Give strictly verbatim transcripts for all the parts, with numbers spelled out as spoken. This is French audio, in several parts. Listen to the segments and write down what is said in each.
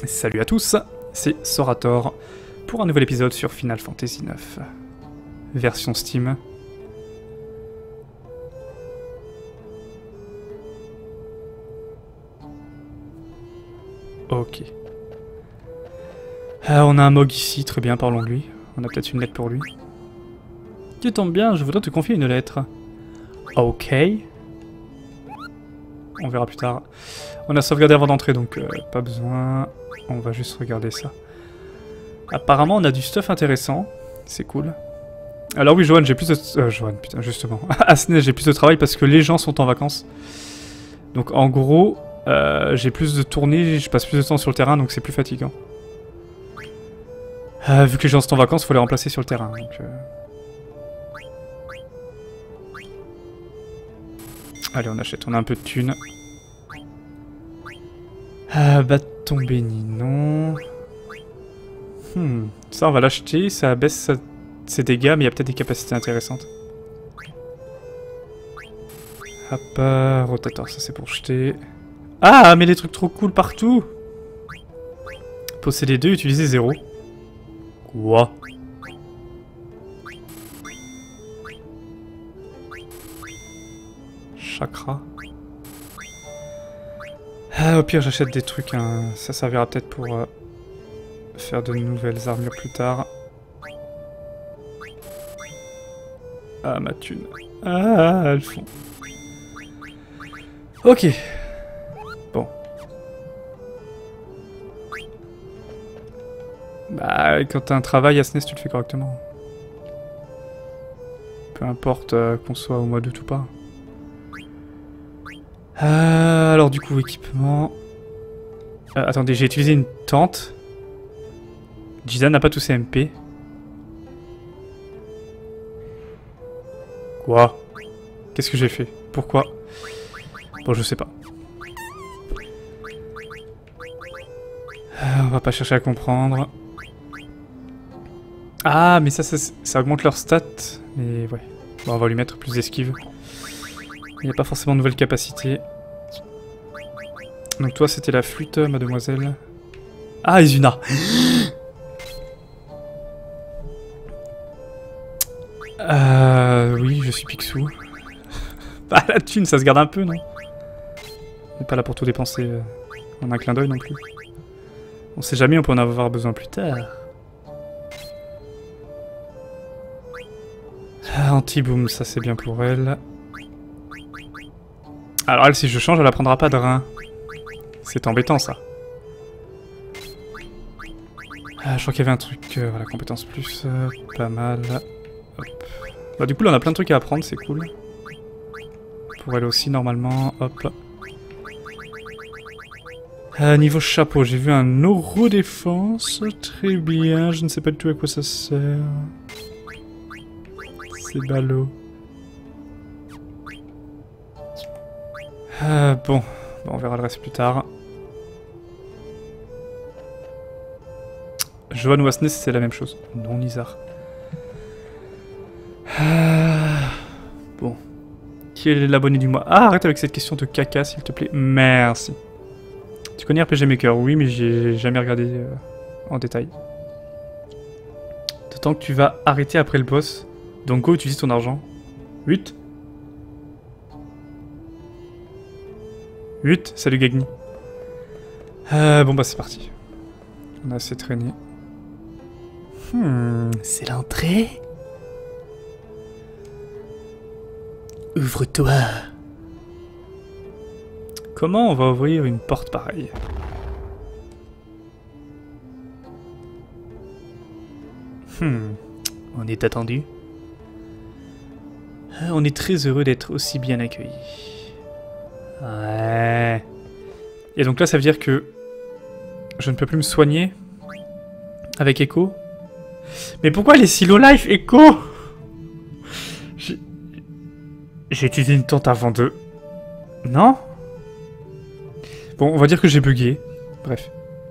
Salut à tous, c'est Sorator pour un nouvel épisode sur Final Fantasy neuf. Version Steam. Ok. Ah, on a un Mog ici, très bien, parlons-lui. On a peut-être une lettre pour lui. Tu tombes bien, je voudrais te confier une lettre. Ok. On verra plus tard. On a sauvegardé avant d'entrer, donc euh, pas besoin. On va juste regarder ça. Apparemment, on a du stuff intéressant. C'est cool. Alors oui, Johan, j'ai plus de... Euh, Johan, putain, justement. Asnez, j'ai plus de travail parce que les gens sont en vacances. Donc en gros, euh, j'ai plus de tournées, je passe plus de temps sur le terrain, donc c'est plus fatigant. Euh, vu que les gens sont en vacances, il faut les remplacer sur le terrain. Donc, euh... Allez, on achète, on a un peu de thunes. Ah, bâton béni, non. Hmm, ça on va l'acheter, ça baisse sa... ses dégâts, mais il y a peut-être des capacités intéressantes. Hop, euh, rotator, ça c'est pour jeter. Ah, mais des trucs trop cool partout. Posséder deux, utiliser zéro. Quoi? Chakra. Ah, au pire, j'achète des trucs, hein. Ça servira peut-être pour euh, faire de nouvelles armures plus tard. Ah, ma thune. Ah, elles font. Ok. Bon. Bah, quand t'as un travail à S N E S, tu le fais correctement. Peu importe euh, qu'on soit au mois d'août ou pas. Euh, alors du coup, équipement... Euh, attendez, j'ai utilisé une tente. Jidan n'a pas tous ses M P. Quoi? Qu'est-ce que j'ai fait? Pourquoi? Bon, je sais pas. Euh, on va pas chercher à comprendre. Ah, mais ça, ça, ça augmente leur stats. Mais ouais. Bon, on va lui mettre plus d'esquive. Il n'y a pas forcément de nouvelles capacités. Donc toi, c'était la flûte, mademoiselle. Ah, Izuna. Euh... Oui, je suis Picsou. Bah, la thune, ça se garde un peu, non? On n'est pas là pour tout dépenser euh, en un clin d'œil non plus. On sait jamais, on peut en avoir besoin plus tard. Ah, anti-boom, ça c'est bien pour elle. Alors elle, si je change, elle apprendra pas de rein. C'est embêtant, ça. Ah, je crois qu'il y avait un truc... Euh, voilà, compétence plus, euh, pas mal. Hop. Bah du coup, là, on a plein de trucs à apprendre, c'est cool. Pour elle aussi, normalement. Hop. Euh, niveau chapeau, j'ai vu un neurodéfense. Très bien, je ne sais pas du tout à quoi ça sert. C'est ballot. Euh, bon. bon, on verra le reste plus tard. Johan ou Asnez, c'est la même chose. Non, Nizar. Euh, bon. Qui est l'abonné du mois? Ah, arrête avec cette question de caca, s'il te plaît. Merci. Tu connais R P G Maker? Oui, mais j'ai jamais regardé euh, en détail. D'autant que tu vas arrêter après le boss. Donc go, utilise ton argent. huit. huit, salut Gagni. Euh, bon bah c'est parti. On a assez traîné. Hmm, c'est l'entrée. Ouvre-toi. Comment on va ouvrir une porte pareille? Hmm, on est attendu. On est très heureux d'être aussi bien accueillis. Ouais. Et donc là, ça veut dire que je ne peux plus me soigner avec Echo. Mais pourquoi les si low life, Echo? J'ai utilisé une tente avant de... Non? Bon, on va dire que j'ai bugué. Bref.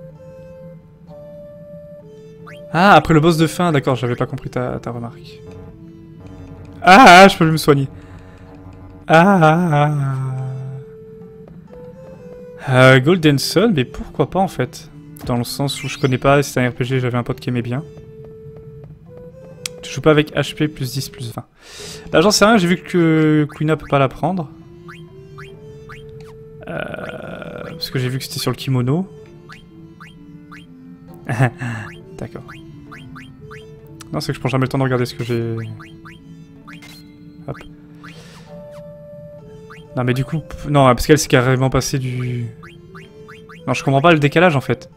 Ah, après le boss de fin, d'accord, j'avais pas compris ta, ta remarque. Ah, je peux me soigner. Ah. Euh, Golden Sun, mais pourquoi pas en fait? Dans le sens où je connais pas, c'est un R P G, j'avais un pote qui aimait bien. Tu joues pas avec H P plus dix plus vingt. Là j'en sais rien, j'ai vu que Quina peut pas la prendre. Euh, parce que j'ai vu que c'était sur le kimono. D'accord. Non, c'est que je prends jamais le temps de regarder ce que j'ai... Hop. Non mais du coup... Non, parce qu'elle s'est carrément passé du... Non, je comprends pas le décalage en fait.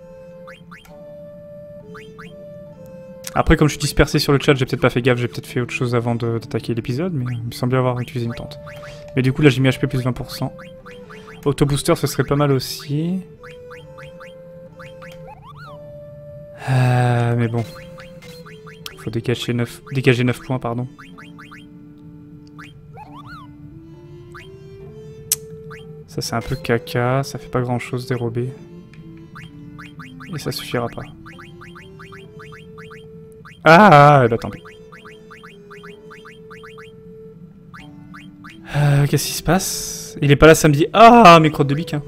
Après, comme je suis dispersé sur le chat, j'ai peut-être pas fait gaffe, j'ai peut-être fait autre chose avant d'attaquer l'épisode, mais il me semblait avoir utilisé une tente. Mais du coup, là j'ai mis H P plus vingt pour cent. Auto booster, ce serait pas mal aussi. Euh, mais bon. Faut dégager neuf, dégager neuf points, pardon. Ça c'est un peu caca, ça fait pas grand chose dérober. Et ça suffira pas. Ah, bah tant pis. Euh, Qu'est-ce qui se passe? Il est pas là samedi. Ah, mes crottes de bique. Hein.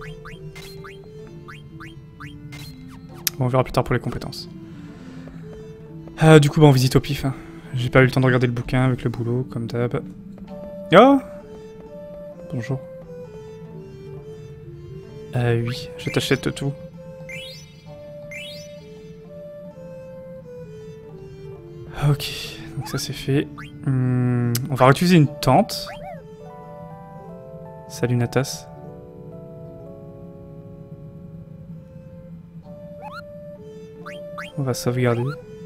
Bon, on verra plus tard pour les compétences. Euh, du coup, bah, on visite au pif. Hein. J'ai pas eu le temps de regarder le bouquin avec le boulot, comme d'hab. Oh! Bonjour. Euh, oui, je t'achète tout. Ok, donc ça c'est fait. Hum, on va réutiliser une tente. Salut Natas. On va sauvegarder.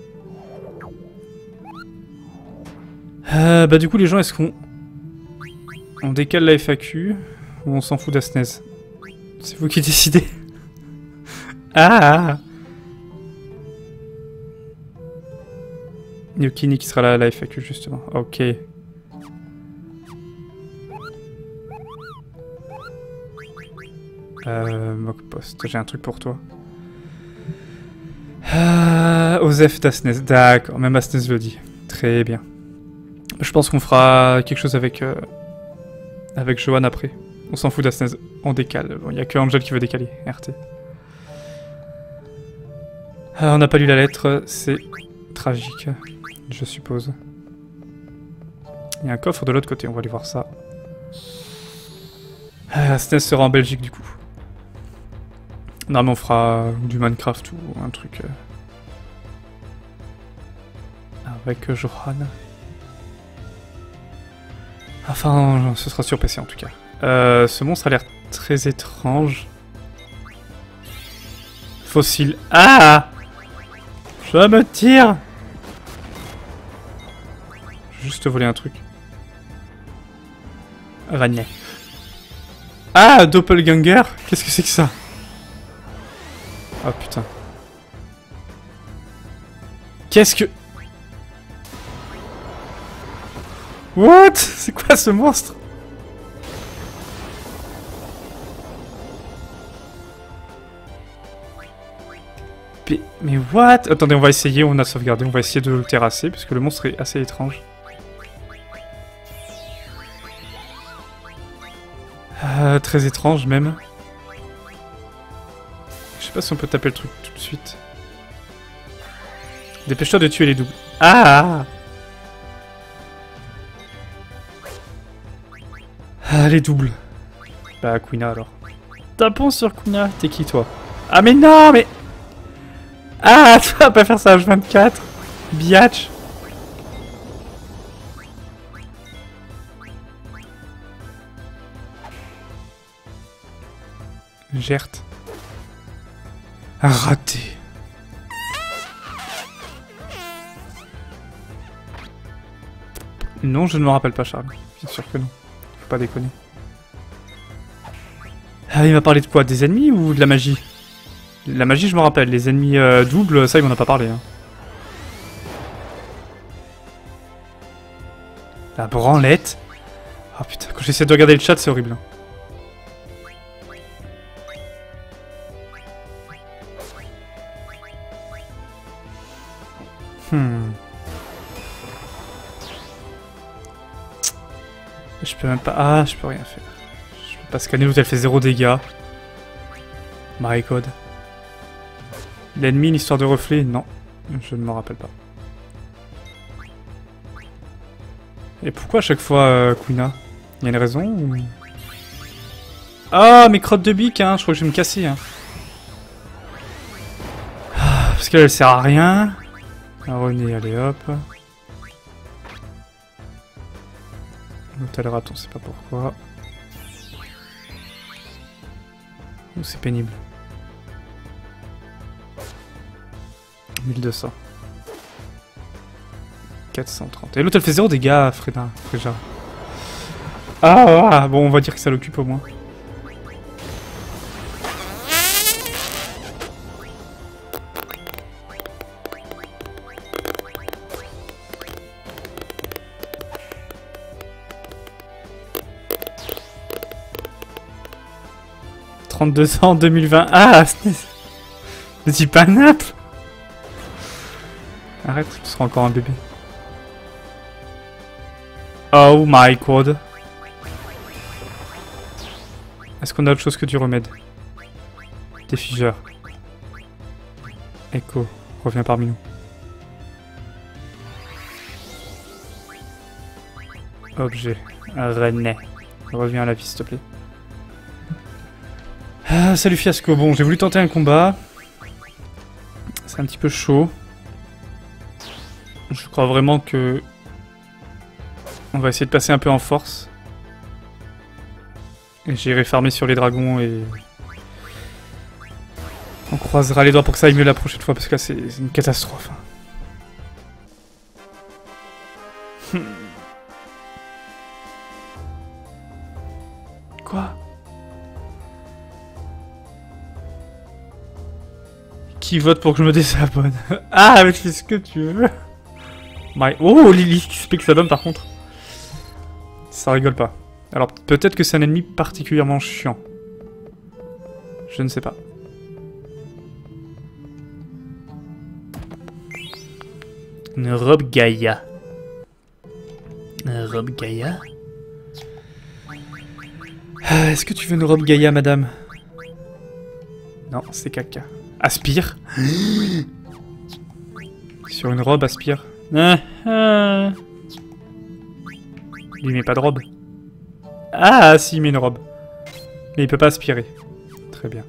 Euh, bah du coup les gens, est-ce qu'on... On décale la F A Q ou on s'en fout d'Asnez? C'est vous qui décidez. Ah! Yokini qui sera là à la F A Q justement. Ok. Euh, Mockpost, j'ai un truc pour toi. Euh, Osef d'Asnez, d'accord, même Asnez le dit. Très bien. Je pense qu'on fera quelque chose avec euh, avec Johan après. On s'en fout d'Asnez, on décale. Bon, il n'y a que Angel qui veut décaler, R T. Euh, on n'a pas lu la lettre, c'est tragique, je suppose. Il y a un coffre de l'autre côté, on va aller voir ça. Euh, Asnez sera en Belgique du coup. Non mais on fera du Minecraft ou un truc... Euh... Avec euh, Johan. Enfin, ce sera sur P C en tout cas. Euh, ce monstre a l'air très étrange. Fossile. Ah! Je me tire! Juste voler un truc. Ragné. Ah! Doppelganger? Qu'est-ce que c'est que ça? Oh putain. Qu'est-ce que... What? C'est quoi ce monstre? Mais, mais what? Attendez, on va essayer, on a sauvegardé, on va essayer de le terrasser, parce que le monstre est assez étrange. Euh, très étrange même. Je sais pas si on peut taper le truc tout de suite. Dépêche-toi de tuer les doubles. Ah! Ah, les doubles. Bah, Quina alors. Tapons sur Quina. T'es qui toi? Ah, mais non, mais. Ah, tu vas pas faire ça à H vingt-quatre. Biatch. Gerte. Raté. Non, je ne me rappelle pas, Charles. Bien sûr que non. Faut pas déconner. Ah, il m'a parlé de quoi? Des ennemis ou de la magie? La magie, je me rappelle. Les ennemis euh, doubles, ça, il m'en a pas parlé. Hein. La branlette. Oh putain, quand j'essaie de regarder le chat, c'est horrible. Hein. Hmm. Je peux même pas... Ah, je peux rien faire. Je peux pas scanner l'autre, elle fait zéro dégâts. My god. L'ennemi, une histoire de reflet? Non, je ne m'en rappelle pas. Et pourquoi à chaque fois euh, Quina? Il y a une raison ou... Ah, mes crottes de bique, hein, je crois que je vais me casser. Hein. Ah, parce qu'elle sert à rien. Ah, revenez, allez hop. L'hôtel rat, on sait pas pourquoi. Oh, c'est pénible. mille deux cents. quatre cent trente. Et l'autre elle fait zéro dégâts, Freda. Fréja. Ah, ah, bon, on va dire que ça l'occupe au moins. trente-deux ans, deux mille vingt. Ah, ne dis pas nappe. Arrête, tu seras encore un bébé. Oh my god. Est-ce qu'on a autre chose que du remède? Des figeurs. Echo, reviens parmi nous. Objet. René. Reviens à la vie, s'il te plaît. Ah, salut Fiasco. Bon, j'ai voulu tenter un combat. C'est un petit peu chaud. Je crois vraiment que... On va essayer de passer un peu en force. Et j'irai farmer sur les dragons et... On croisera les doigts pour que ça aille mieux la prochaine fois, parce que là c'est une catastrophe. Quoi? Qui vote pour que je me désabonne? Ah, mais fais ce que tu veux. My... Oh, Lily, X P que ça donne par contre. Ça rigole pas. Alors, peut-être que c'est un ennemi particulièrement chiant. Je ne sais pas. Une robe Gaïa. Une robe Gaïa? Ah, est-ce que tu veux une robe Gaïa, madame? Non, c'est caca. Aspire. Sur une robe, aspire. Ah, ah. Il met pas de robe. Ah, si, il met une robe. Mais il peut pas aspirer. Très bien.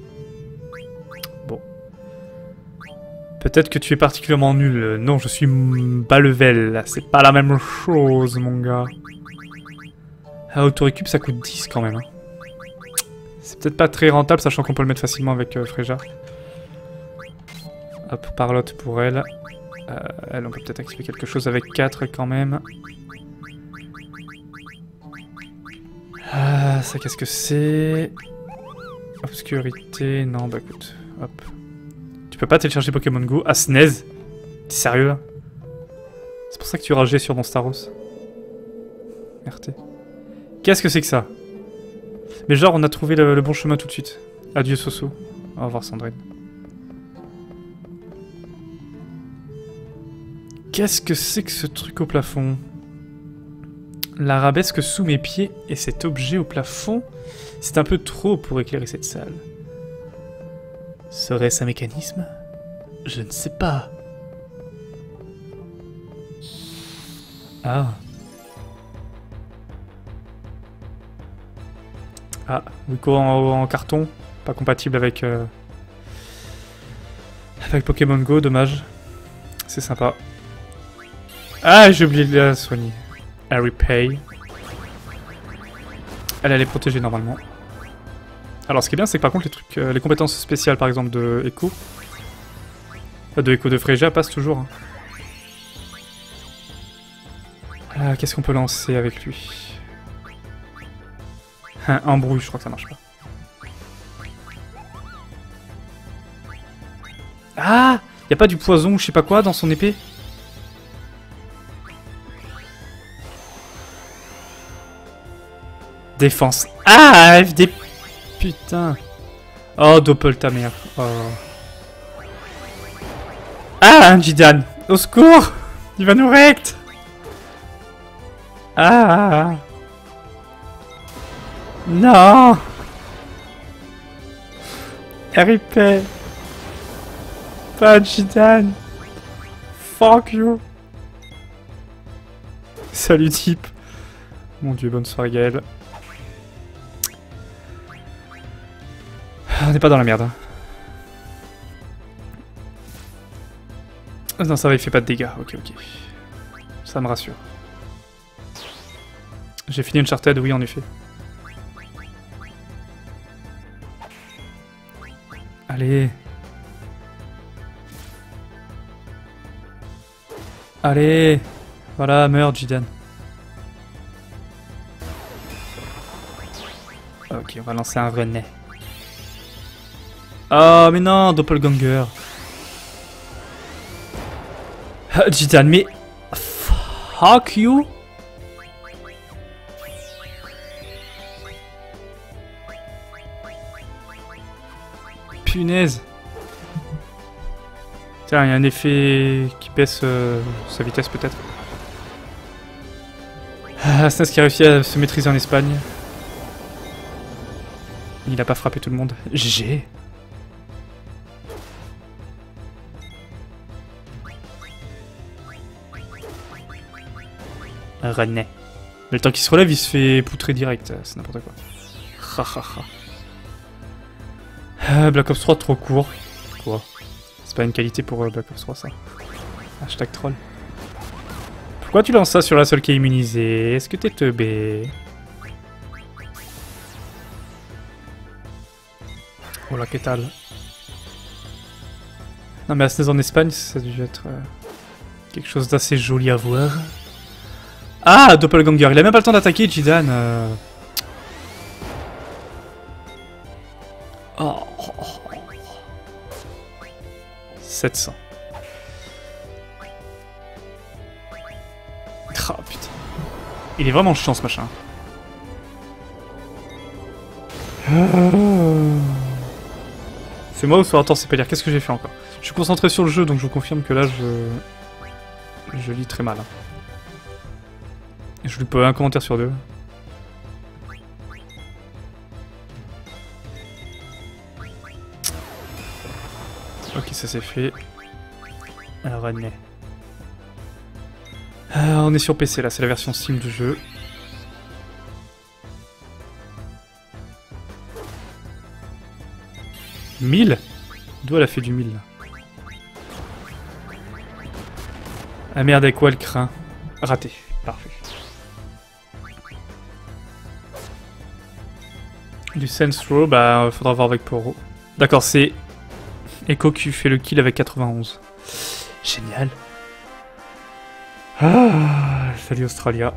Bon. Peut-être que tu es particulièrement nul. Non, je suis bas level. C'est pas la même chose, mon gars. Ah, auto-récup, ça coûte dix quand même. Hein. C'est peut-être pas très rentable, sachant qu'on peut le mettre facilement avec euh, Fréja. Hop, parlotte pour elle. Euh, elle, on peut peut-être activer quelque chose avec quatre quand même. Ah, ça, qu'est-ce que c'est? Obscurité, non, bah écoute, hop. Tu peux pas télécharger Pokémon Go? Ah, S N E S? T'es sérieux là? C'est pour ça que tu rageais sur mon Staros. R T. Qu'est-ce que c'est que ça? Mais genre, on a trouvé le, le bon chemin tout de suite. Adieu, Soso. Au revoir, Sandrine. Qu'est-ce que c'est que ce truc au plafond? L'arabesque sous mes pieds et cet objet au plafond, c'est un peu trop pour éclairer cette salle. Serait-ce un mécanisme? Je ne sais pas. Ah. Ah, Wiko en, en carton, pas compatible avec, euh, avec Pokémon Go, dommage. C'est sympa. Ah, j'ai oublié de la soigner. Harry Pay. Elle, elle est protégée normalement. Alors, ce qui est bien, c'est que par contre, les trucs, euh, les compétences spéciales, par exemple, de Echo, euh, de Echo de Fréja, passent toujours. Hein. Ah, qu'est-ce qu'on peut lancer avec lui? Un embrouille, je crois que ça marche pas. Ah, y a pas du poison ou je sais pas quoi dans son épée? Défense. Ah, F D. Putain. Oh, Doppel ta mère. Oh. Ah, un Jidan. Au secours. Il va nous rect. Ah. Non. R I P. pas, Jidan. Fuck you. Salut type. Mon dieu, bonne soirée Gaël. On n'est pas dans la merde. Hein. Non, ça va, il fait pas de dégâts. Ok, ok. Ça me rassure. J'ai fini Uncharted, oui, en effet. Allez. Allez. Voilà, meurs, Jidan. Ok, on va lancer un vrai nez. Oh, mais non, Doppelganger. Ah, Jidan, mais... Fuck you. Punaise. Tiens, il y a un effet qui baisse euh, sa vitesse peut-être. Ah, c'est ce qui a réussi à se maîtriser en Espagne. Il a pas frappé tout le monde. G G. René. Mais le temps qu'il se relève, il se fait poutrer direct. C'est n'importe quoi. Ha ha ha. Euh, Black Ops trois trop court. Quoi? C'est pas une qualité pour euh, Black Ops trois ça. Hashtag troll. Pourquoi tu lances ça sur la seule qui est immunisée? Est-ce que t'es teubé? Oh la qu'est-ce Non mais à ce en Espagne, ça a dû être euh, quelque chose d'assez joli à voir. Ah, Doppelganger, il a même pas le temps d'attaquer, Jidan. Euh... Oh. sept cents. Ah oh, putain. Il est vraiment chiant ce machin. C'est moi ou soit attends, c'est pas dire. Qu'est-ce que j'ai fait encore? Je suis concentré sur le jeu donc je vous confirme que là je. Je lis très mal. Je lui peux un commentaire sur deux. Ok, ça c'est fait. Alors, René. Euh, on est sur P C là, c'est la version Steam du jeu. mille? D'où elle a fait du mille là? Ah merde, avec quoi elle craint? Raté, parfait. Du Sense Throw, bah faudra voir avec Poro. D'accord, c'est Echo qui fait le kill avec quatre-vingt-onze. Génial. Ah, salut Australia.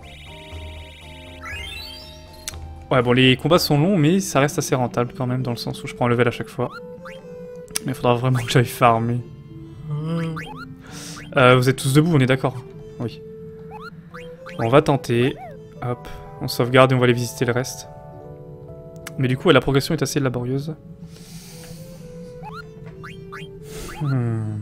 Ouais, bon, les combats sont longs, mais ça reste assez rentable quand même, dans le sens où je prends un level à chaque fois. Mais il faudra vraiment que j'aille farmer. Euh, vous êtes tous debout, on est d'accord? Oui. On va tenter. Hop, on sauvegarde et on va aller visiter le reste. Mais du coup, ouais, la progression est assez laborieuse. Hmm.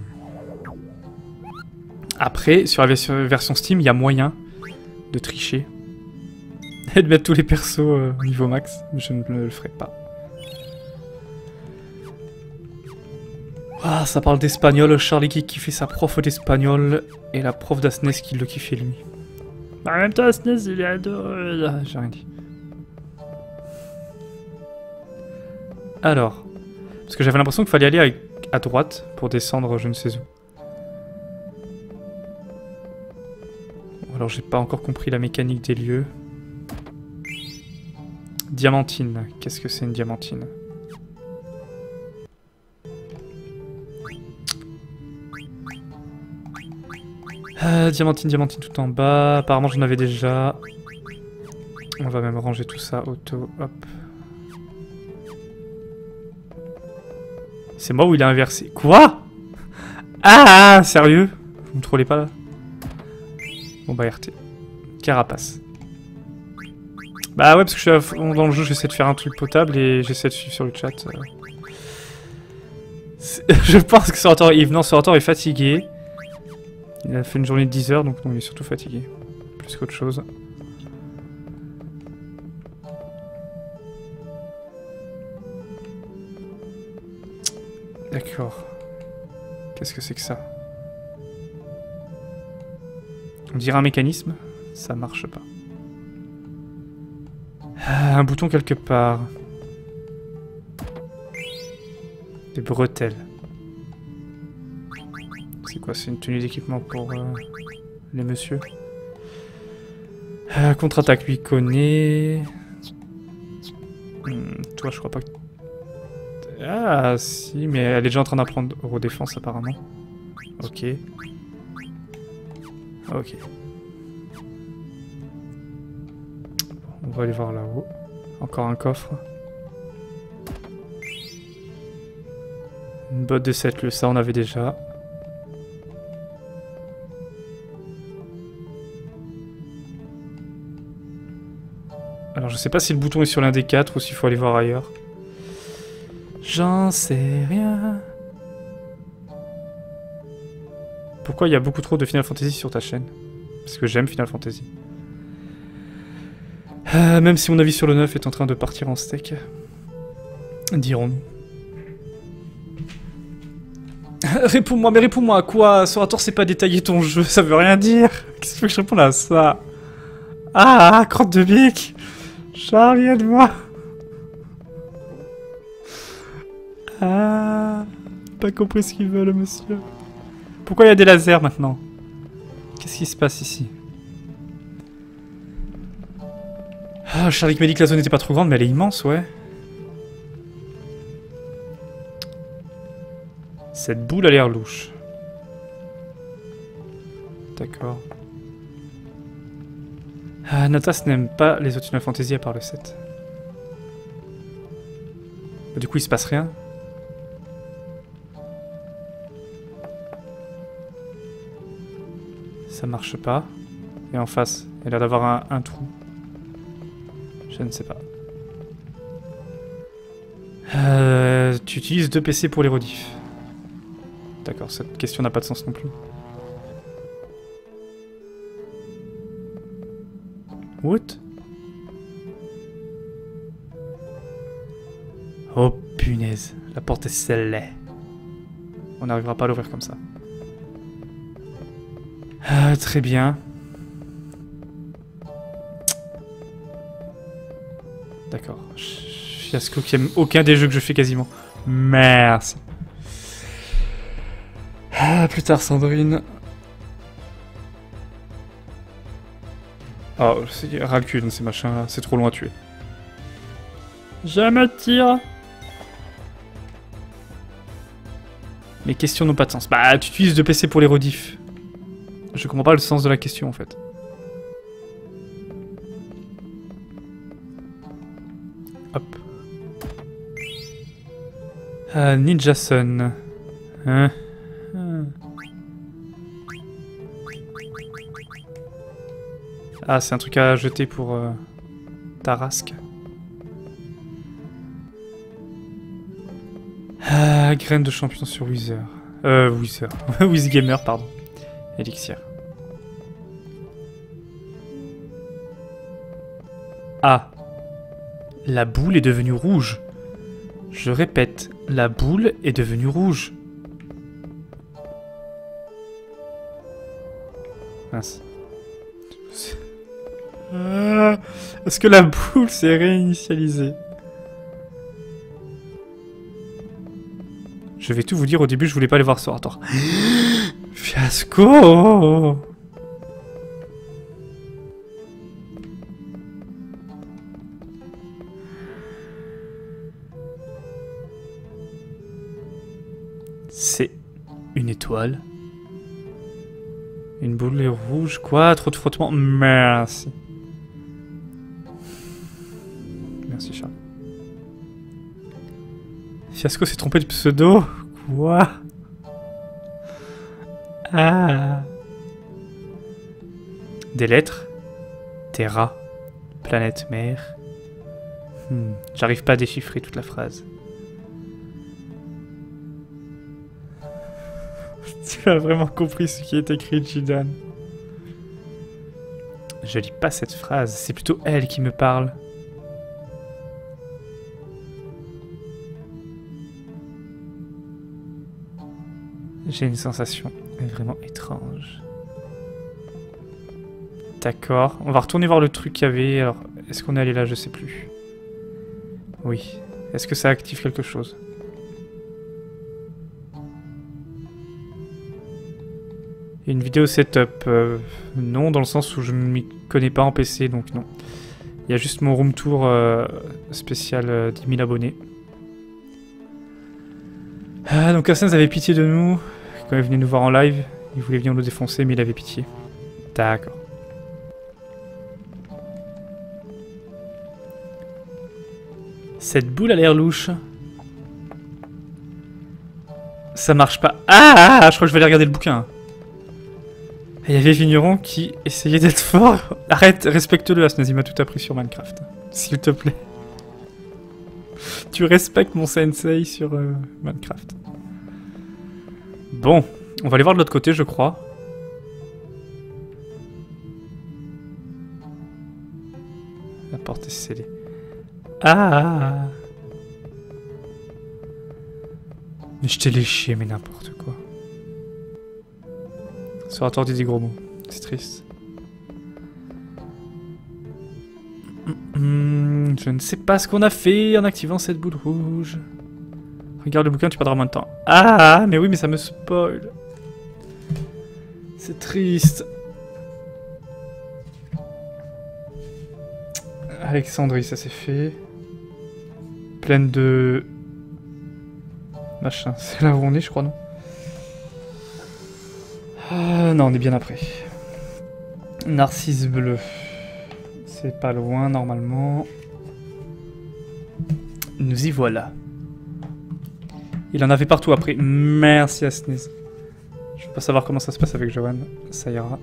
Après, sur la version Steam, il y a moyen de tricher. Et de mettre tous les persos euh, au niveau max. Mais je ne le ferai pas. Ah, ça parle d'espagnol. Charlie qui kiffait sa prof d'espagnol. Et la prof d'Asnes qui le kiffait lui. En même temps, Asnes, il est adoré. Ah, j'ai rien dit. Alors. Parce que j'avais l'impression qu'il fallait aller avec... à droite pour descendre je ne sais où. Alors j'ai pas encore compris la mécanique des lieux. Diamantine. Qu'est-ce que c'est une diamantine? euh, Diamantine, diamantine tout en bas. Apparemment j'en avais déjà. On va même ranger tout ça auto. Hop. C'est moi ou il a inversé? Quoi? Ah, sérieux? Vous me trollez pas là? Bon bah R T. Carapace. Bah ouais, parce que je suis à fond dans le jeu, j'essaie de faire un truc potable et j'essaie de suivre sur le chat. Je pense que Sorator Yves, non, Sorator est fatigué. Il a fait une journée de dix heures, donc non, il est surtout fatigué. Plus qu'autre chose. D'accord. Qu'est-ce que c'est que ça? On dirait un mécanisme? Ça marche pas. Ah, un bouton quelque part. Des bretelles. C'est quoi? C'est une tenue d'équipement pour euh, les messieurs. Euh, Contre-attaque, lui connaît. Hmm, toi, je crois pas que... Ah, si, mais elle est déjà en train d'apprendre aux défenses, apparemment. Ok. Ok. On va aller voir là-haut. Encore un coffre. Une botte de sept lieux, ça on avait déjà. Alors je sais pas si le bouton est sur l'un des quatre ou s'il faut aller voir ailleurs. J'en sais rien. Pourquoi il y a beaucoup trop de Final Fantasy sur ta chaîne? Parce que j'aime Final Fantasy. Euh, même si mon avis sur le neuf est en train de partir en steak. Dirons-nous. Réponds-moi, mais réponds-moi à quoi? Sorator, c'est pas détailler ton jeu, ça veut rien dire. Qu'est-ce que tu veux que je réponde à ça? Ah, crotte de bique. Charlie, aide-moi. Ah, pas compris ce qu'il veut, le monsieur. Pourquoi il y a des lasers maintenant? Qu'est-ce qui se passe ici? Ah, Charlie m'a dit que la zone n'était pas trop grande, mais elle est immense, ouais. Cette boule a l'air louche. D'accord. Ah, Natas n'aime pas les autres Final Fantasy à part le sept. Bah, du coup, il se passe rien. Ça marche pas. Et en face, il a l'air d'avoir un, un trou. Je ne sais pas. Euh, tu utilises deux P C pour les rediffs. D'accord, cette question n'a pas de sens non plus. What? Oh punaise, la porte est scellée. On n'arrivera pas à l'ouvrir comme ça. Ah, très bien. D'accord. Fiasco qui aime aucun des jeux que je fais quasiment. Merci. Ah, plus tard, Sandrine. Oh, ras le cul dans ces machins là, c'est trop loin à tuer. Je me tire. Les questions n'ont pas de sens. Bah, tu utilises deux P C pour les rediffs. Je comprends pas le sens de la question en fait. Hop. Euh, Ninja Sun. Hein? Hein. Ah, c'est un truc à jeter pour euh, Tarasque. Ah, graine de champion sur Wither. Euh, Wither. Wizgamer, pardon. Elixir. Ah. La boule est devenue rouge. Je répète, la boule est devenue rouge. Mince. Ah, est-ce que la boule s'est réinitialisée? Je vais tout vous dire, au début je voulais pas aller voir ça. Attends. Fiasco. C'est une étoile. Une boule rouge. Quoi? Trop de frottement. Merci. Merci, Charles. Fiasco s'est trompé de pseudo. Quoi? Ah. Des lettres. Terra. Planète mère. Hmm. J'arrive pas à déchiffrer toute la phrase. Tu as vraiment compris ce qui est écrit, Jidan. Je lis pas cette phrase, c'est plutôt elle qui me parle. J'ai une sensation vraiment étrange. D'accord. On va retourner voir le truc qu'il y avait. Alors, est-ce qu'on est allé là? Je sais plus. Oui. Est-ce que ça active quelque chose? Une vidéo setup. Euh, non, dans le sens où je ne m'y connais pas en P C, donc non. Il y a juste mon room tour euh, spécial euh, dix mille abonnés. Ah, donc Assens avait pitié de nous quand il venait nous voir en live. Il voulait venir nous défoncer, mais il avait pitié. D'accord. Cette boule a l'air louche. Ça marche pas. Ah, je crois que je vais aller regarder le bouquin. Il y avait Vigneron qui essayait d'être fort. Arrête, respecte-le, Asnaz, il m'a tout appris sur Minecraft. S'il te plaît. Tu respectes mon sensei sur euh, Minecraft. Bon, on va aller voir de l'autre côté, je crois. La porte est scellée. Ah! Mais je t'ai léché, mais n'importe quoi. Sur Oratoire dit des gros mots. C'est triste. Mmh, je ne sais pas ce qu'on a fait en activant cette boule rouge. Regarde le bouquin, tu perdras moins de temps. Ah, mais oui, mais ça me spoil. C'est triste. Alexandrie, ça c'est fait. Pleine de... machin. C'est là où on est, je crois, non? Ah, non, on est bien après. Narcisse bleu. C'est pas loin, normalement. Nous y voilà. Il en avait partout après. Merci à Sneeze. Je veux pas savoir comment ça se passe avec Johan. Ça ira.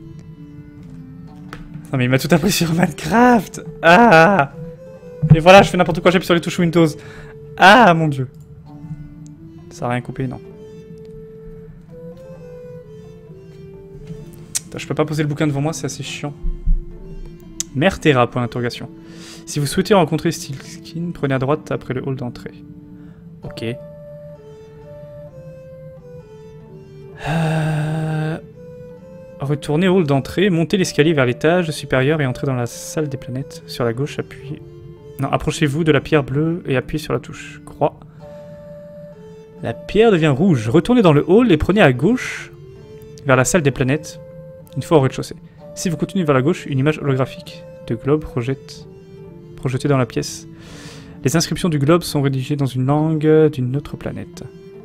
Non mais il m'a tout appris sur Minecraft. Ah. Et voilà, je fais n'importe quoi, j'appuie sur les touches Windows. Ah, mon dieu. Ça a rien coupé, non. Attends, je peux pas poser le bouquin devant moi, c'est assez chiant. Mère Terra, point d'interrogation. Si vous souhaitez rencontrer Steel Skin, prenez à droite après le hall d'entrée. Ok. Euh... Retournez au hall d'entrée, montez l'escalier vers l'étage supérieur et entrez dans la salle des planètes. Sur la gauche, appuyez... Non, approchez-vous de la pierre bleue et appuyez sur la touche croix. La pierre devient rouge. Retournez dans le hall et prenez à gauche vers la salle des planètes, une fois au rez-de-chaussée. Si vous continuez vers la gauche, une image holographique de globe projette... projetée dans la pièce. Les inscriptions du globe sont rédigées dans une langue d'une autre planète.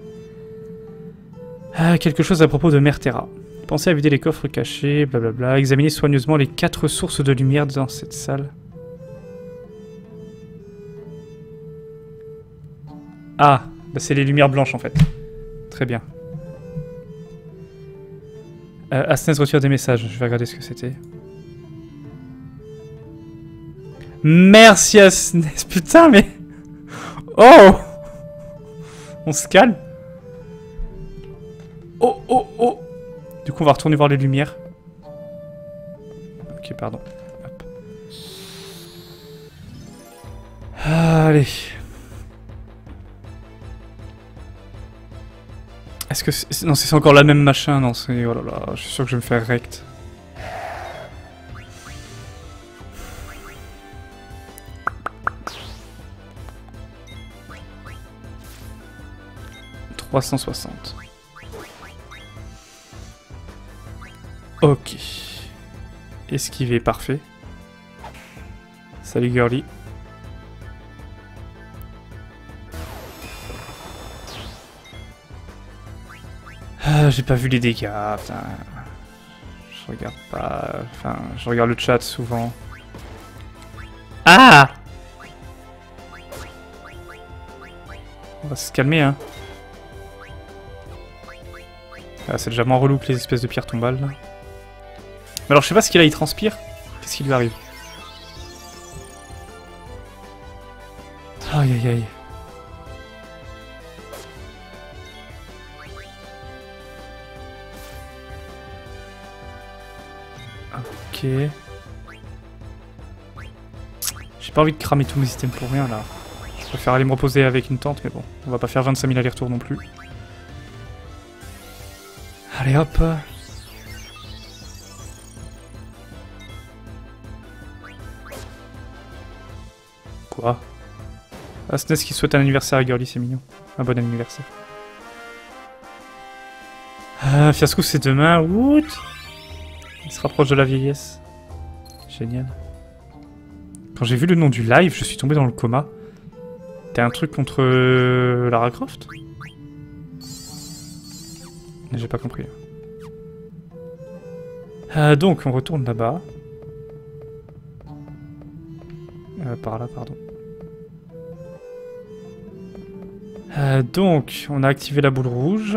Ah, quelque chose à propos de Mère Terra. Pensez à vider les coffres cachés, blablabla. Examinez soigneusement les quatre sources de lumière dans cette salle. Ah, bah c'est les lumières blanches en fait. Très bien. Euh, Asnez retire des messages, je vais regarder ce que c'était. Merci Asnez, putain mais... Oh! On se calme. Oh, oh, oh! Du coup on va retourner voir les lumières. Ok, pardon. Hop. Allez. Est-ce que c'est... Non, c'est encore la même machin, non, c'est... Oh là là, je suis sûr que je vais me faire rect. trois cent soixante. Ok. Esquiver, parfait. Salut girly. Ah, j'ai pas vu les dégâts, putain. Je regarde pas... Enfin, je regarde le chat souvent. Ah! On va se calmer, hein. Ah, c'est déjà moins relou que les espèces de pierres tombales, là. Mais alors, je sais pas ce qu'il a, il transpire. Qu'est-ce qui lui arrive? Aïe, aïe, aïe. Ok. J'ai pas envie de cramer tous mes systèmes pour rien là. Je préfère aller me reposer avec une tente, mais bon, on va pas faire vingt-cinq mille allers-retours non plus. Allez hop. Quoi? Ah, S N E S qui souhaite un anniversaire à Girly, c'est mignon. Un bon anniversaire. Ah, Fiasco c'est demain, what? Il se rapproche de la vieillesse. Génial. Quand j'ai vu le nom du live, je suis tombé dans le coma. T'as un truc contre euh, Lara Croft? J'ai pas compris. Euh, donc, on retourne là-bas. Euh, par là, pardon. Euh, donc, on a activé la boule rouge.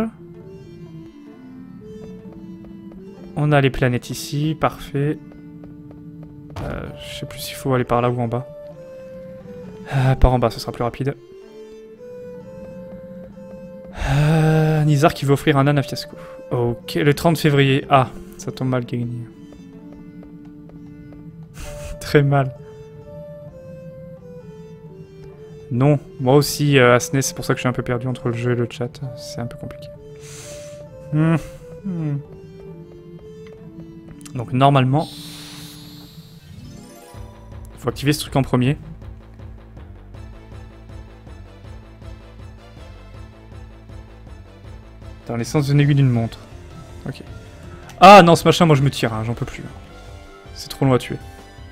On a les planètes ici, parfait. Euh, je sais plus s'il faut aller par là ou en bas. Euh, par en bas, ce sera plus rapide. Euh, Nizar qui veut offrir un âne à Fiasco. Ok, le trente février. Ah, ça tombe mal, Gagny. Très mal. Non, moi aussi, euh, à S N E S, c'est pour ça que je suis un peu perdu entre le jeu et le chat. C'est un peu compliqué. Mmh. Mmh. Donc normalement, il faut activer ce truc en premier. Dans l'essence d'une aiguille d'une montre. Ok. Ah non, ce machin, moi je me tire, hein, j'en peux plus. C'est trop long à tuer.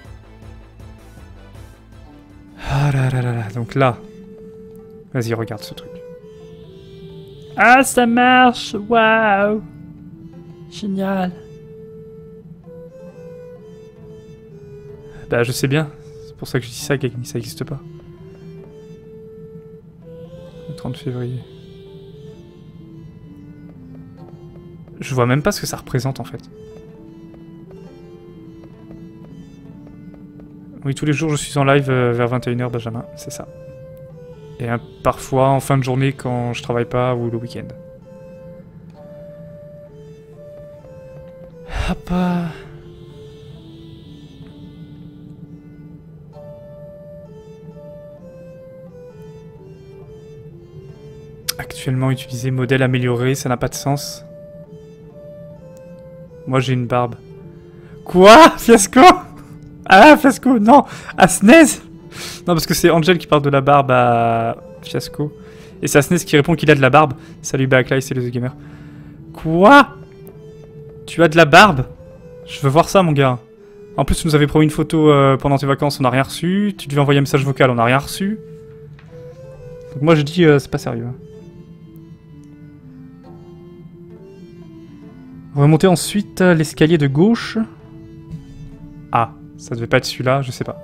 Ah là là là là, donc là. Vas-y, regarde ce truc. Ah, ça marche! Waouh! Génial! Bah, je sais bien. C'est pour ça que je dis ça, Gagny, ça n'existe pas. Le trente février. Je vois même pas ce que ça représente, en fait. Oui, tous les jours, je suis en live euh, vers vingt et une heures, Benjamin, c'est ça. Et euh, parfois, en fin de journée, quand je travaille pas, ou le week-end. Hop. Actuellement utilisé, modèle amélioré, ça n'a pas de sens. Moi, j'ai une barbe. Quoi? Fiasco? Ah, Fiasco, non! À S N E S? Non, parce que c'est Angel qui parle de la barbe à Fiasco. Et c'est à S N E S qui répond qu'il a de la barbe. Salut Backlight, c'est le The Gamer. Quoi? Tu as de la barbe? Je veux voir ça, mon gars. En plus, tu nous avais promis une photo euh, pendant tes vacances, on n'a rien reçu. Tu devais envoyer un message vocal, on n'a rien reçu. Donc moi, je dis, euh, c'est pas sérieux. Hein. Remonter ensuite l'escalier de gauche. Ah, ça devait pas être celui-là, je sais pas.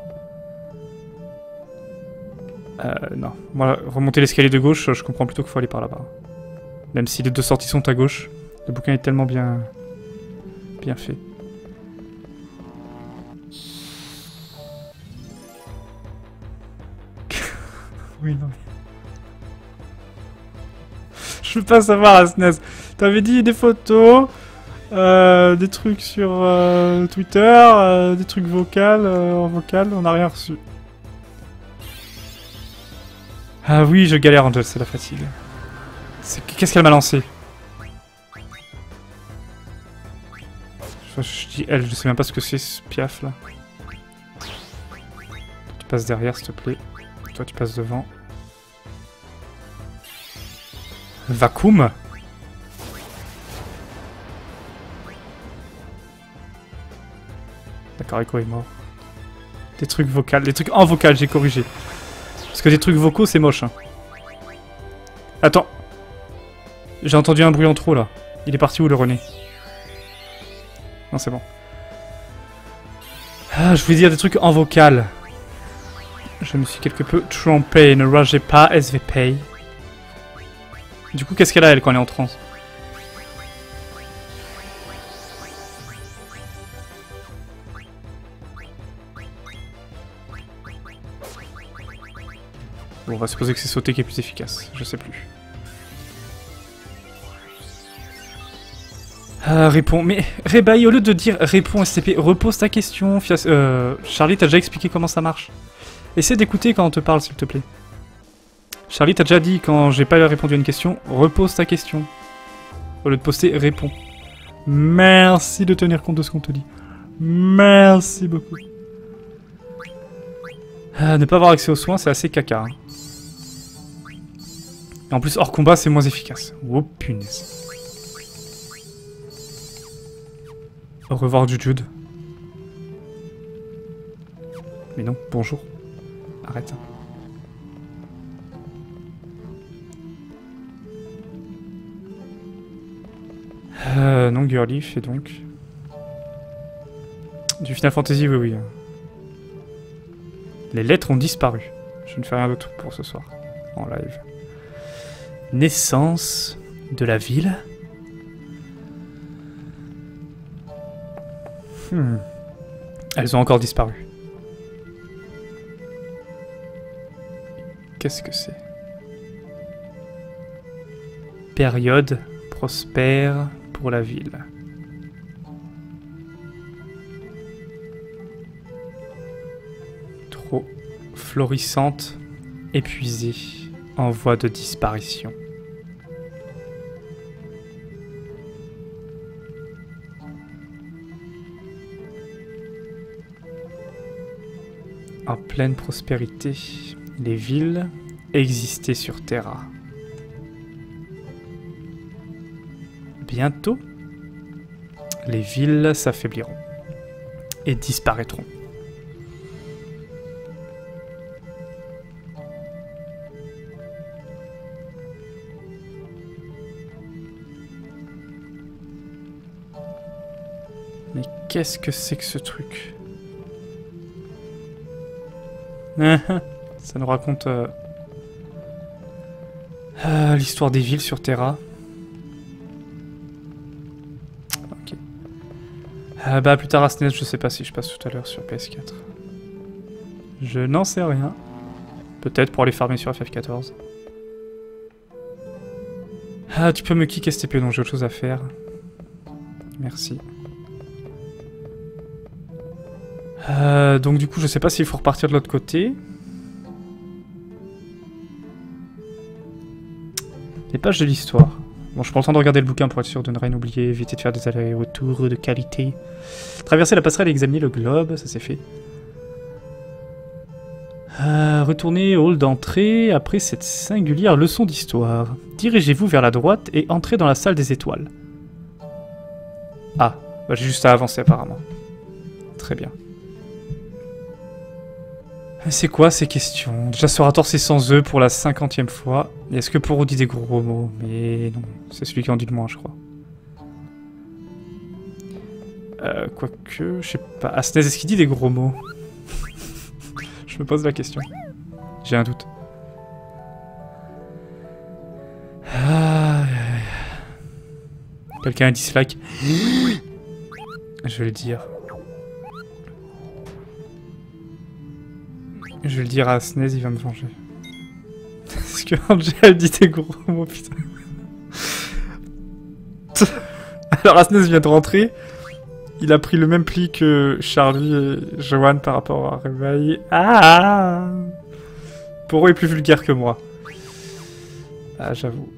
Euh, non. Moi, remonter l'escalier de gauche, je comprends plutôt qu'il faut aller par là-bas. Même si les deux sorties sont à gauche. Le bouquin est tellement bien... bien fait. Oui, non. Je veux pas savoir, S N E S. T'avais dit des photos... Euh, des trucs sur euh, Twitter, euh, des trucs vocales, euh, en vocal, on n'a rien reçu. Ah oui, je galère, Angel, c'est la fatigue. Qu'est-ce qu'elle m'a lancé? je, je dis elle, je sais même pas ce que c'est ce piaf là. Tu passes derrière, s'il te plaît. Toi, tu passes devant. Vacuum? D'accord, Echo est mort. Des trucs vocaux, des trucs en vocal, j'ai corrigé. Parce que des trucs vocaux, c'est moche. Hein. Attends. J'ai entendu un bruit en trop, là. Il est parti où, le René? Non, c'est bon. Ah, je voulais dire des trucs en vocal. Je me suis quelque peu trompé. Ne ragez pas, S V P. Du coup, qu'est-ce qu'elle a, elle, quand elle est en transe? Bon, on va supposer que c'est sauter qui est plus efficace. Je sais plus. Euh, réponds. Mais Rebaille, au lieu de dire réponds S T P, repose ta question. Fias euh, Charlie, t'as déjà expliqué comment ça marche. Essaie d'écouter quand on te parle, s'il te plaît. Charlie, t'as déjà dit quand j'ai pas répondu à une question, repose ta question. Au lieu de poster réponds. Merci de tenir compte de ce qu'on te dit. Merci beaucoup. Euh, ne pas avoir accès aux soins, c'est assez caca. Hein. Et en plus, hors combat, c'est moins efficace. Oh punaise. Au revoir du Jude. Mais non, bonjour. Arrête. Euh, non, Girly, fait donc. Du Final Fantasy, oui, oui. Les lettres ont disparu. Je ne fais rien d'autre pour ce soir. En live. Naissance de la ville. Hmm. Elles ont encore disparu. Qu'est-ce que c'est? Période prospère pour la ville. Trop florissante, épuisée, en voie de disparition. En pleine prospérité, les villes existaient sur Terra. Bientôt, les villes s'affaibliront et disparaîtront. Mais qu'est-ce que c'est que ce truc? Ça nous raconte euh, euh, l'histoire des villes sur Terra. Ok. Euh, bah plus tard à S N E S, je sais pas si je passe tout à l'heure sur P S quatre. Je n'en sais rien. Peut-être pour aller farmer sur F F quatorze. Ah, tu peux me kick S T P, donc j'ai autre chose à faire. Merci. Euh, donc du coup, je sais pas s'il faut repartir de l'autre côté. Les pages de l'histoire. Bon, je prends le temps de regarder le bouquin pour être sûr de ne rien oublier, éviter de faire des allers-retours de qualité. Traverser la passerelle et examiner le globe, ça c'est fait. Euh, retournez au hall d'entrée après cette singulière leçon d'histoire. Dirigez-vous vers la droite et entrez dans la salle des étoiles. Ah, bah, j'ai juste à avancer apparemment. Très bien. C'est quoi ces questions? Déjà ce Rator c'est sans eux pour la cinquantième fois. Est-ce que Poro dit des gros mots? Mais non, c'est celui qui en dit le moins je crois. Euh, quoique, je sais pas. Ah, S N E S, est-ce qu'il dit des gros mots? Je me pose la question. J'ai un doute. Ah... Quelqu'un a dislike? Je vais le dire. Je vais le dire à S N E S, il va me venger. Est-ce que Angel dit des gros mots, putain. Alors S N E S vient de rentrer. Il a pris le même pli que Charlie et Johan par rapport à Réveil. Ah, Poro est plus vulgaire que moi. Ah, j'avoue.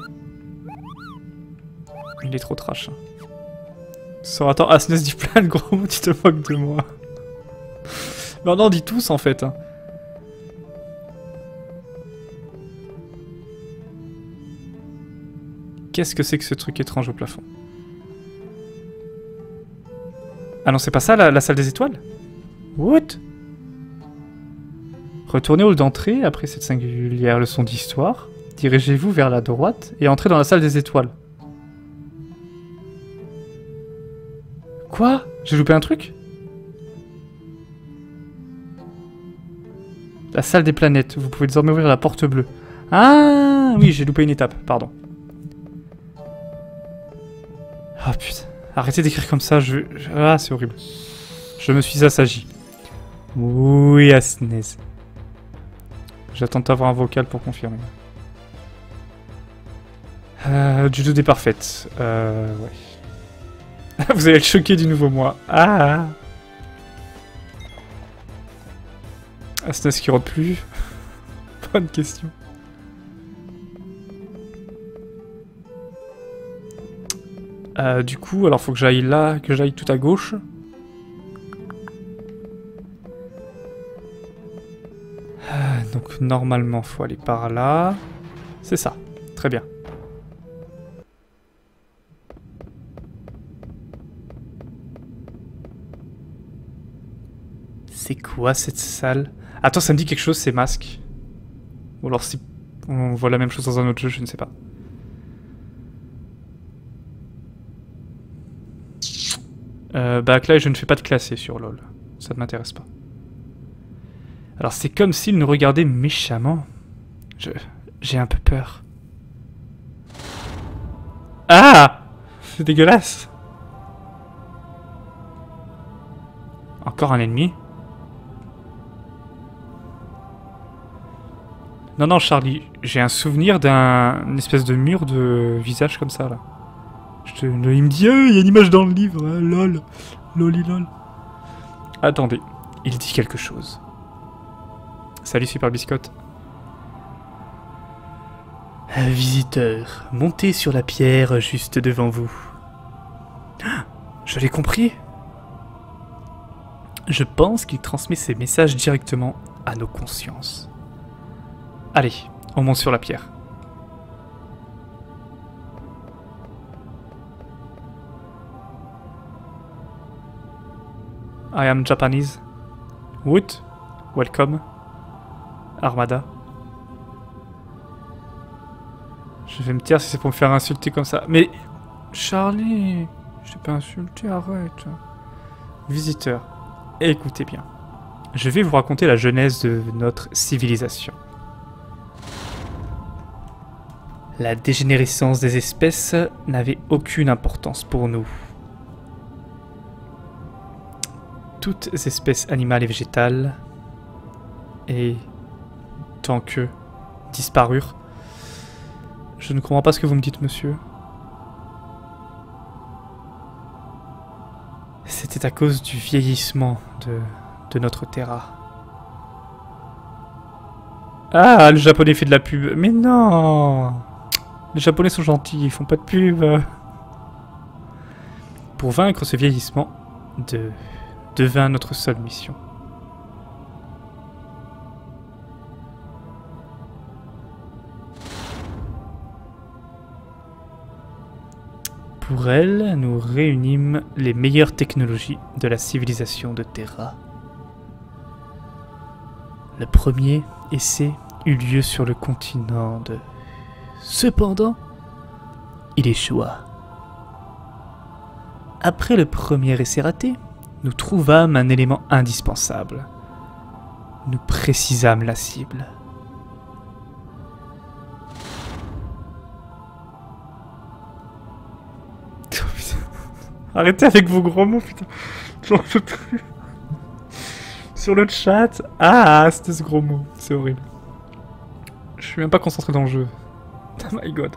Il est trop trash. Sur attends, S N E S dit plein de gros mots, tu te moques de moi. Mais on en dit tous en fait. Hein. Qu'est-ce que c'est que ce truc étrange au plafond? Ah non, c'est pas ça la, la salle des étoiles? What? Retournez au hall d'entrée après cette singulière leçon d'histoire. Dirigez-vous vers la droite et entrez dans la salle des étoiles. Quoi? J'ai loupé un truc? La salle des planètes. Vous pouvez désormais ouvrir la porte bleue. Ah oui, j'ai loupé une étape, pardon. Ah putain. Arrêtez d'écrire comme ça, je... je... Ah, c'est horrible. Je me suis assagi. Oui, S N E S. J'attends d'avoir un vocal pour confirmer. Euh, du deux est parfaite. Euh, ouais. Vous allez être choqué du nouveau moi. Ah, S N E S qui rentre plus. Bonne question. Euh, du coup, alors faut que j'aille là, que j'aille tout à gauche. Euh, donc normalement, faut aller par là. C'est ça. Très bien. C'est quoi cette salle? Attends, ça me dit quelque chose, ces masques. Ou alors si on voit la même chose dans un autre jeu, je ne sais pas. Euh, Backlash, je ne fais pas de classé sur LoL. Ça ne m'intéresse pas. Alors c'est comme s'il nous regardait méchamment. Je... J'ai un peu peur. Ah! C'est dégueulasse. Encore un ennemi. Non, non, Charlie, j'ai un souvenir d'un espèce de mur de visage comme ça, là. Je te... Il me dit, il y a une image dans le livre, hein, lol. Loli lol. Attendez, il dit quelque chose. Salut, Super Biscotte. Un visiteur, montez sur la pierre juste devant vous. Je l'ai compris. Je pense qu'il transmet ses messages directement à nos consciences. Allez, on monte sur la pierre. I am Japanese. Wood, welcome. Armada. Je vais me taire si c'est pour me faire insulter comme ça. Mais Charlie, je t'ai pas insulté, arrête. Visiteur, écoutez bien. Je vais vous raconter la genèse de notre civilisation. La dégénérescence des espèces n'avait aucune importance pour nous. Toutes espèces animales et végétales, et tant que disparurent. Je ne comprends pas ce que vous me dites, monsieur. C'était à cause du vieillissement de, de notre terra. Ah, le japonais fait de la pub. Mais non! Les japonais sont gentils, ils font pas de pub. Pour vaincre ce vieillissement, de... devint notre seule mission. Pour elle, nous réunîmes les meilleures technologies de la civilisation de Terra. Le premier essai eut lieu sur le continent de... Cependant, il échoua. Après le premier essai raté, nous trouvâmes un élément indispensable. Nous précisâmes la cible. Arrêtez avec vos gros mots, putain. J'en peux plus. Sur le chat. Ah, c'était ce gros mot. C'est horrible. Je suis même pas concentré dans le jeu. Oh my god.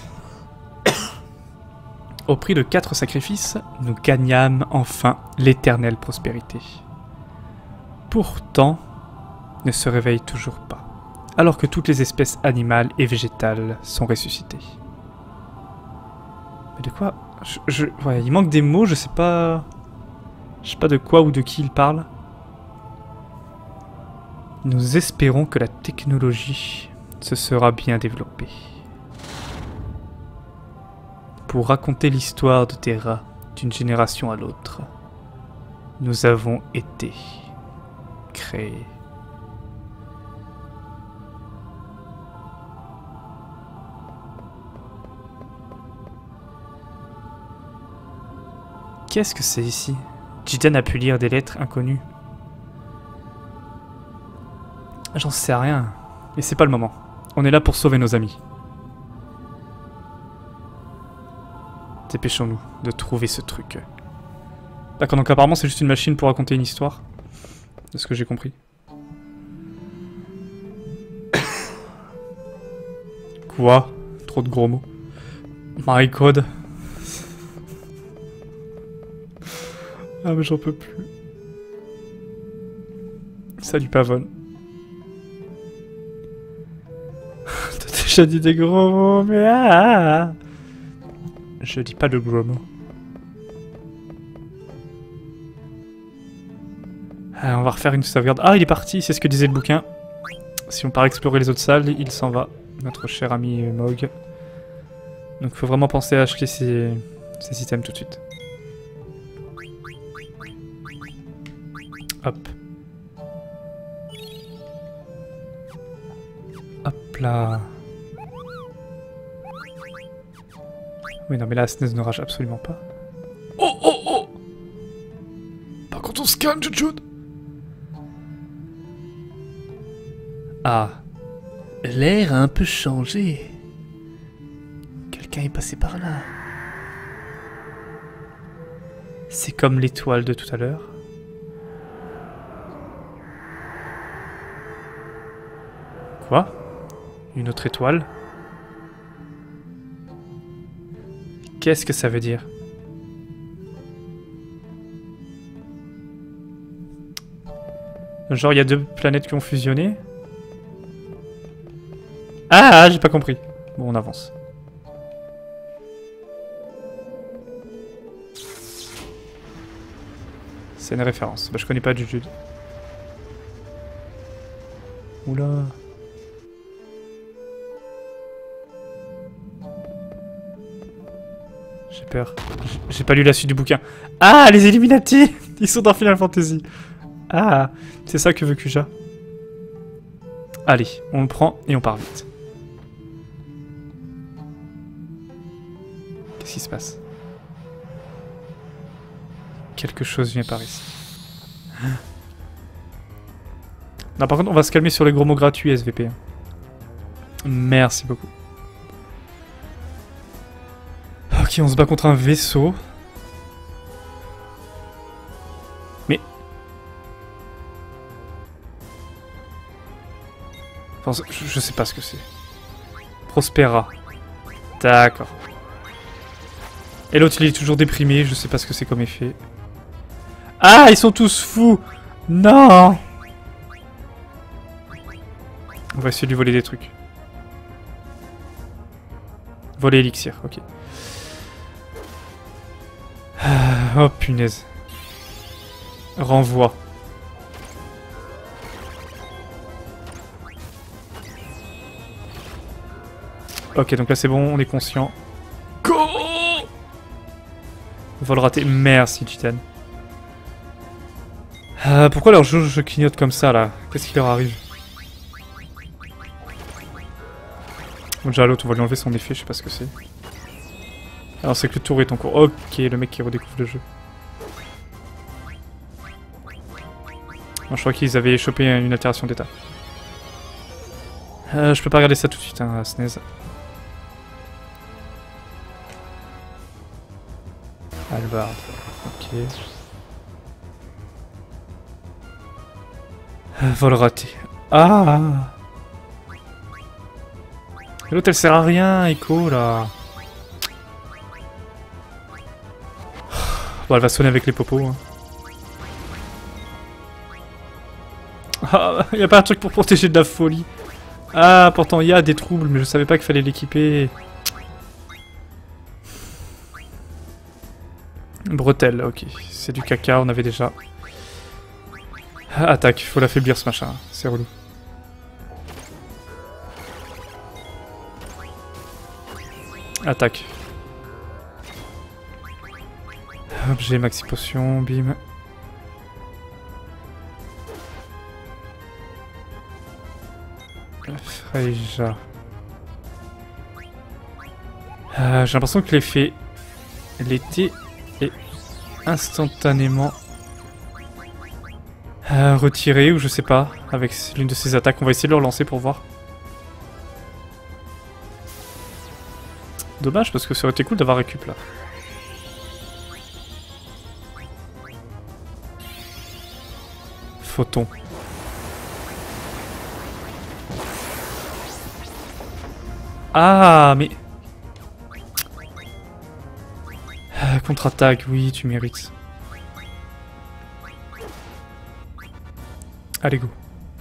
Au prix de quatre sacrifices, nous gagnâmes enfin l'éternelle prospérité. Pourtant, ne se réveille toujours pas, alors que toutes les espèces animales et végétales sont ressuscitées. Mais de quoi je, je, ouais, il manque des mots, je sais pas... Je sais pas de quoi ou de qui il parle. Nous espérons que la technologie se sera bien développée. Pour raconter l'histoire de Terra d'une génération à l'autre, nous avons été créés. Qu'est-ce que c'est ici? Jidan a pu lire des lettres inconnues. J'en sais rien. Et c'est pas le moment. On est là pour sauver nos amis. Dépêchons-nous de trouver ce truc. D'accord, donc apparemment c'est juste une machine pour raconter une histoire. De ce que j'ai compris. Quoi? Trop de gros mots. My god. Ah mais j'en peux plus. Salut Pavone. T'as déjà dit des gros mots, mais ah, ah, ah. Je dis pas de gros mots. Ah, on va refaire une sauvegarde. Ah, il est parti, c'est ce que disait le bouquin. Si on part explorer les autres salles, il s'en va. Notre cher ami Mog. Donc il faut vraiment penser à acheter ces, ces items tout de suite. Hop. Hop là. Oui, non, mais là, Snez ne rage absolument pas. Oh, oh, oh! Pas quand on scanne, Jujun! Ah. L'air a un peu changé. Quelqu'un est passé par là. C'est comme l'étoile de tout à l'heure. Quoi? Une autre étoile? Qu'est-ce que ça veut dire? Genre, il y a deux planètes qui ont fusionné? Ah, j'ai pas compris. Bon, on avance. C'est une référence. Bah, je connais pas Jujutsu. Oula. J'ai peur. J'ai pas lu la suite du bouquin. Ah, les Illuminati! Ils sont dans Final Fantasy. Ah, c'est ça que veut Kuja. Allez, on le prend et on part vite. Qu'est-ce qui se passe? Quelque chose vient par ici. Non, par contre, on va se calmer sur les gros mots gratuits, S V P. Merci beaucoup. Ok, on se bat contre un vaisseau. Mais... Enfin, je, je sais pas ce que c'est. Prospera. D'accord. Et l'autre, il est toujours déprimé, je sais pas ce que c'est comme effet. Ah, ils sont tous fous! Non! On va essayer de lui voler des trucs. Voler élixir, ok. Oh punaise. Renvoi. Ok, donc là c'est bon, on est conscient. Go! Vol raté. Merci, Titan. Euh, pourquoi leur jauge clignote comme ça là? Qu'est-ce qui leur arrive? Bon, déjà l'autre, on va lui enlever son effet, je sais pas ce que c'est. Alors c'est que le tour est en cours. Ok, le mec qui redécouvre le jeu. Bon, je crois qu'ils avaient chopé une altération d'état. Euh, je peux pas regarder ça tout de suite, hein, Snez. Albard, ok. Euh, vol raté. Ah! L'autre elle sert à rien, Echo là. Bon, elle va sonner avec les popos. Hein. Ah, y a pas un truc pour protéger de la folie. Ah, pourtant il y a des troubles, mais je savais pas qu'il fallait l'équiper. Bretelle, ok. C'est du caca, on avait déjà. Attaque, faut l'affaiblir ce machin, c'est relou. Attaque. Objet maxi potion, bim. Freja. Euh, J'ai l'impression que l'effet l'été est instantanément euh, retiré, ou je sais pas, avec l'une de ses attaques. On va essayer de le relancer pour voir. Dommage parce que ça aurait été cool d'avoir récup là. Photon. Ah, mais... Ah, contre-attaque, oui, tu mérites. Allez, go.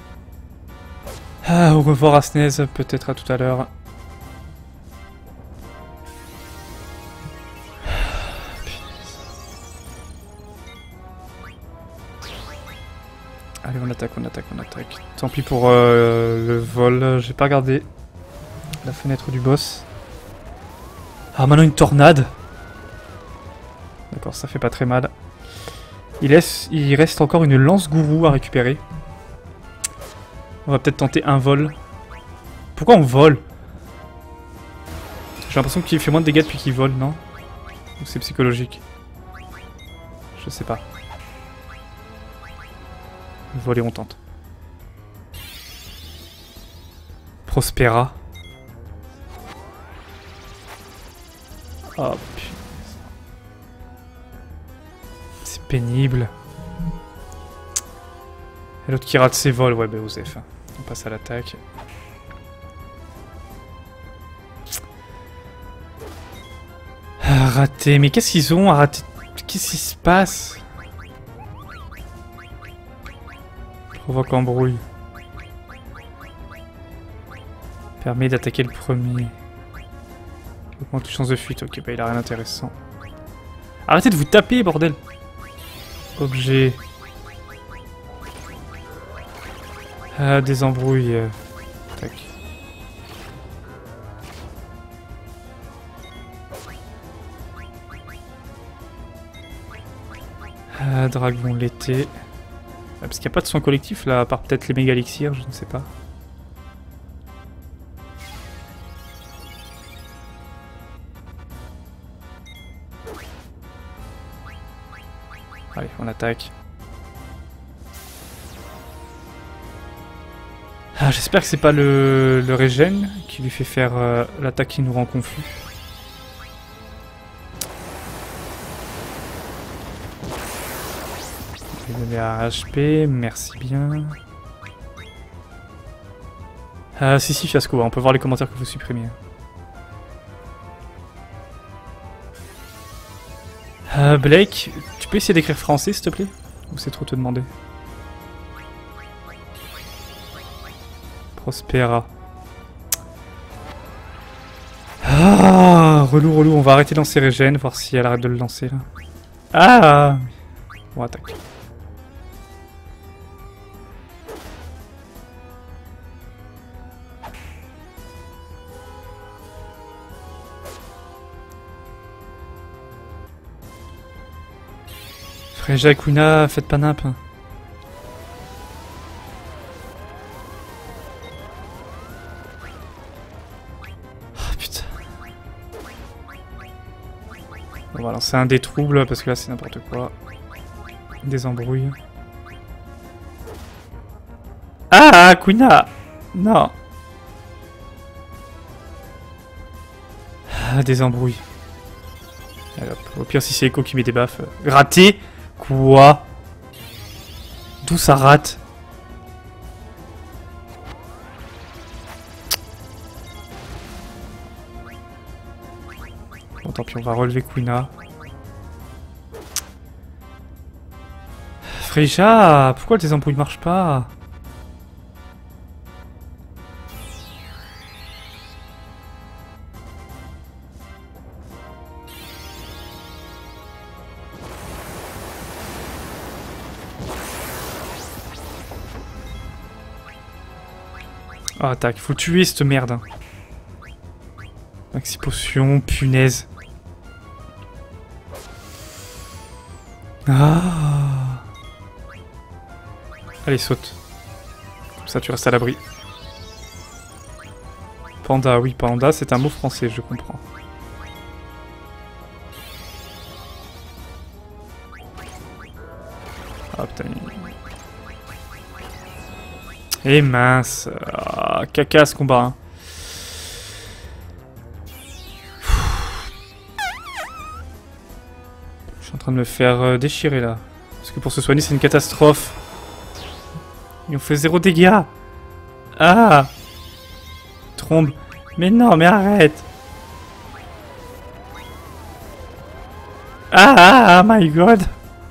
Ah, au revoir à Snez, peut-être à tout à l'heure. attaque, on attaque. Tant pis pour euh, le vol, j'ai pas regardé la fenêtre du boss. Ah, maintenant une tornade. D'accord, ça fait pas très mal. Il, laisse, il reste encore une lance gourou à récupérer. On va peut-être tenter un vol. Pourquoi on vole? J'ai l'impression qu'il fait moins de dégâts depuis qu'il vole, non? Ou c'est psychologique? Je sais pas. Voler, on tente. Prospera. Oh putain. C'est pénible. Et l'autre qui rate ses vols, ouais, bah Osef. On passe à l'attaque. Ah, raté, mais qu'est-ce qu'ils ont à rater? Qu'est-ce qui se passe? Provoque embrouille. Permet d'attaquer le premier. Augmente les chances de fuite. Ok, bah il a rien d'intéressant. Arrêtez de vous taper, bordel! Objet. Ah, des embrouilles. Euh... Tac. Ah, dragon l'été. Ah, parce qu'il n'y a pas de soins collectifs là, à part peut-être les méga elixirs, je ne sais pas. Allez, on attaque. Ah, j'espère que c'est pas le, le régène qui lui fait faire euh, l'attaque qui nous rend confus. Je vais donner à H P, merci bien. Ah si si, fiasco, on peut voir les commentaires que vous supprimez. Euh, Blake, tu peux essayer d'écrire français s'il te plaît? Ou c'est trop te demander? Prospera. Ah, relou, relou, on va arrêter de lancer Régène, voir si elle arrête de le lancer là. Ah! On attaque. Freja et Quina, faites pas nimp. Oh putain. On va lancer un des troubles parce que là c'est n'importe quoi. Des embrouilles. Ah, Quina! Non. Ah, des embrouilles. Allez, hop. Au pire si c'est Echo qui met des baffes. Euh, raté! Quoi? D'où ça rate? Bon tant pis, on va relever Quina. Freja, pourquoi tes embrouilles marchent pas? Ah, tac, faut tuer cette merde. Hein. Maxi potion, punaise. Ah. Allez, saute. Comme ça, tu restes à l'abri. Panda, oui, panda, c'est un mot français, je comprends. Ah, putain. Eh mince. Ah, caca ce combat. Hein. Je suis en train de me faire euh, déchirer là. Parce que pour se soigner c'est une catastrophe. Ils ont fait zéro dégâts. Ah. Trombe. Mais non, mais arrête. Ah, ah, ah my god.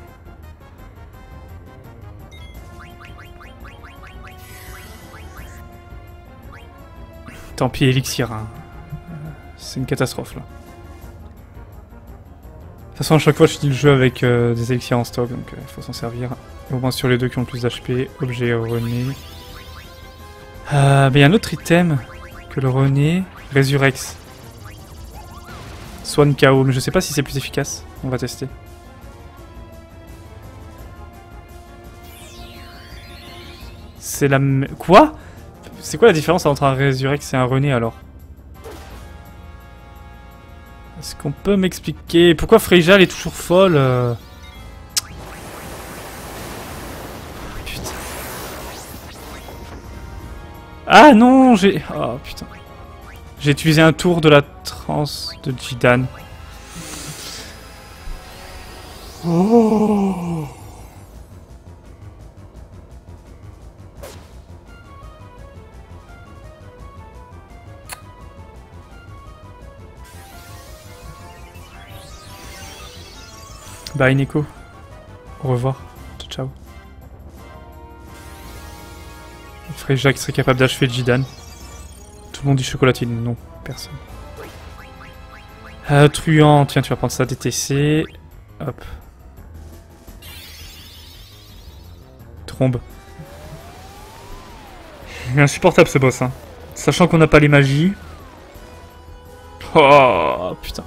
Tant pis, élixir. Hein. C'est une catastrophe là. De toute façon, à chaque fois, je finis le jeu avec euh, des élixirs en stock, donc il euh, faut s'en servir. Au moins sur les deux qui ont le plus d'H P. Objet René. Euh, mais il y a un autre item que le René. Résurrex. Soigne K O, mais je sais pas si c'est plus efficace. On va tester. C'est la même... Quoi? C'est quoi la différence entre un Résurrex et un René alors? Est-ce qu'on peut m'expliquer pourquoi Freyja est toujours folle euh... Putain. Ah non, j'ai... Oh putain. J'ai utilisé un tour de la transe de Jidan. Oh. Bye Nico. Au revoir. Ciao ciao. Freyja qui serait capable d'achever Jidan. Tout le monde dit chocolatine. Non, personne. Euh, truand. Tiens, tu vas prendre ça D T C. Hop. Trombe. Il est insupportable ce boss, hein. Sachant qu'on n'a pas les magies. Oh putain.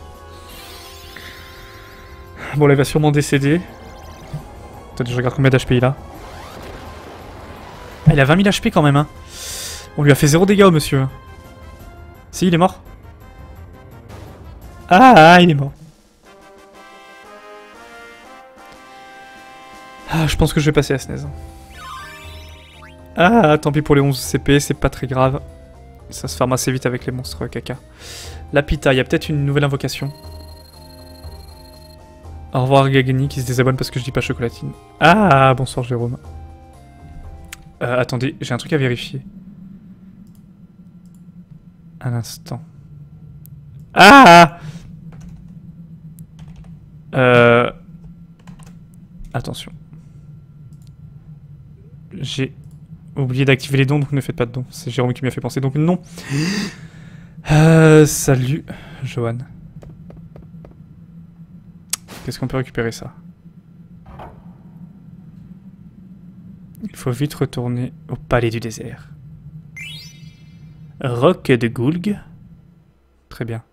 Bon là il va sûrement décéder. Attends, je regarde combien d'H P il a. Ah, il a vingt mille H P quand même hein. On lui a fait zéro dégâts au monsieur. Si, il est mort. Ah, il est mort. Ah, je pense que je vais passer à S N E S. Ah, tant pis pour les onze C P, c'est pas très grave. Ça se farme assez vite avec les monstres caca. La Pita, il y a peut-être une nouvelle invocation. Au revoir Gagni qui se désabonne parce que je dis pas chocolatine. Ah, bonsoir Jérôme. Euh, attendez, j'ai un truc à vérifier. Un instant. Ah Euh... Attention. J'ai oublié d'activer les dons, donc ne faites pas de dons. C'est Jérôme qui m'y a fait penser, donc non. Euh, salut, Johan. Qu'est-ce qu'on peut récupérer ça? Il faut vite retourner au palais du désert. Roc de Goulg. Très bien.